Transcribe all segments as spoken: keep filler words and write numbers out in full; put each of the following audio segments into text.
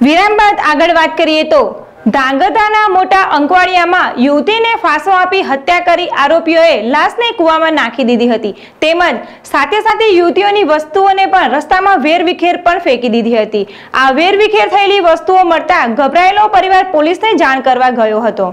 વિરામ બાદ આગળ વાત કરીએ તો ધાંગધ્રાના મોટા અંકવાડિયામાં યુવતીને ફાંસો આપી હત્યા કરી આરોપીઓએ લાશને કૂવામાં નાખી દીધી હતી તેમજ સાથે સાથે યુવતીઓની વસ્તુઓને પણ રસ્તામાં વેરવિખેર પણ ફેંકી દીધી હતી। આ વેરવિખેર થયેલી વસ્તુઓ મળતા ગભરાયેલો પરિવાર પોલીસને જાણ કરવા ગયો હતો।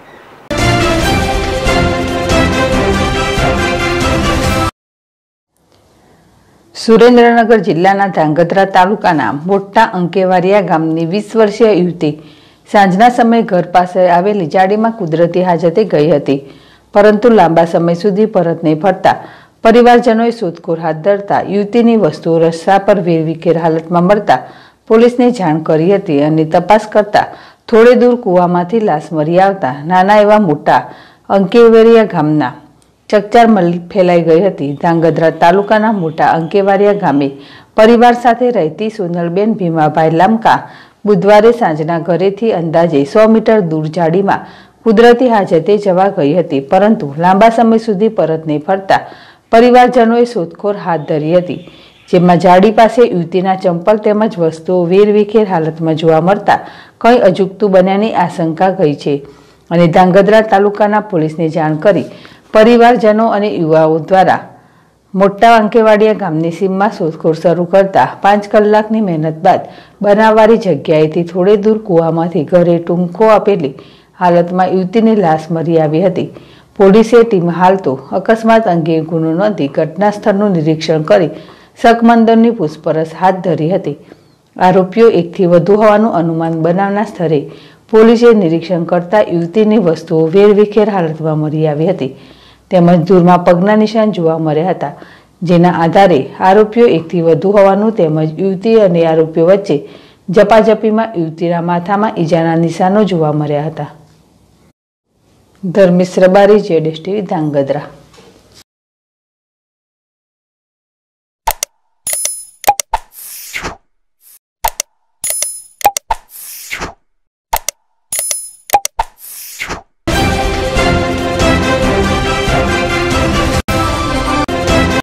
સુરેન્દ્રનગર જિલ્લાના ધાંગધ્રા તાલુકાના મોટા અંકેવારિયા ગામની વીસ વર્ષીય યુવતી સાંજના સમયે ઘર પાસે આવેલી જાડીમાં કુદરતી હાજતે ગઈ હતી, પરંતુ લાંબા સમય સુધી પરત નહીં ફરતા પરિવારજનોએ શોધખોળ હાથ ધરતા યુવતીની વસ્તુઓ રસ્તા પર વેરવિખેર હાલતમાં મળતા પોલીસને જાણ કરી હતી અને તપાસ કરતા થોડે દૂર કૂવામાંથી લાશ મળી આવતા નાના એવા મોટા અંકેવારિયા ગામના ચકચાર ફેલાઈ ગઈ હતી। ધાંગધ્રા તાલુકાના મોટા અંકેવારિયા ગામે પરિવાર સાથે રહેતી સોનલબેન ભીમાભાઈ લામકા બુધવારે સાંજના ઘરેથી અંદાજે સો મીટર દૂર જાડીમાં કુદરતી હાજતે જવા ગઈ હતી, પરંતુ લાંબા સમય સુધી પરત નહીં ફરતા પરિવારજનોએ શોધખોળ હાથ ધરી હતી, જેમાં જાડી પાસે યુવતીના ચંપલ તેમજ વસ્તુઓ વેરવિખેર હાલતમાં જોવા મળતા કંઈ અજુગતું બન્યાની આશંકા ગઈ છે અને ધાંગધ્રા તાલુકાના પોલીસને જાણ કરી પરિવારજનો અને યુવાઓ દ્વારા મોટા અંકેવાડિયા ગામની સીમમાં શોધખોળ શરૂ કરતા પાંચ કલાકની મહેનત બાદ બનાવવાળી જગ્યાએથી થોડે દૂર કૂવામાંથી ઘરે ટૂંકો આપેલી હાલતમાં યુવતીની લાશ મળી આવી હતી। પોલીસે ટીમ હાલ તો અકસ્માત અંગે ગુનો નોંધી ઘટના સ્થળનું નિરીક્ષણ કરી શકમંદરની પૂછપરછ હાથ ધરી હતી। આરોપીઓ એકથી વધુ હોવાનું અનુમાન બનાવના સ્થળે પોલીસે નિરીક્ષણ કરતા યુવતીની વસ્તુઓ વેરવિખેર હાલતમાં મળી આવી હતી તેમજ દૂરમાં પગના નિશાન જોવા મળ્યા હતા, જેના આધારે આરોપીઓ એકથી વધુ હોવાનું તેમજ યુવતી અને આરોપીઓ વચ્ચે ઝપાઝપીમાં યુવતીના માથામાં ઈજાના નિશાનો જોવા મળ્યા હતા। ધર્મેશ રબારી, જેડેશ ટીવી, ધાંગધ્રા।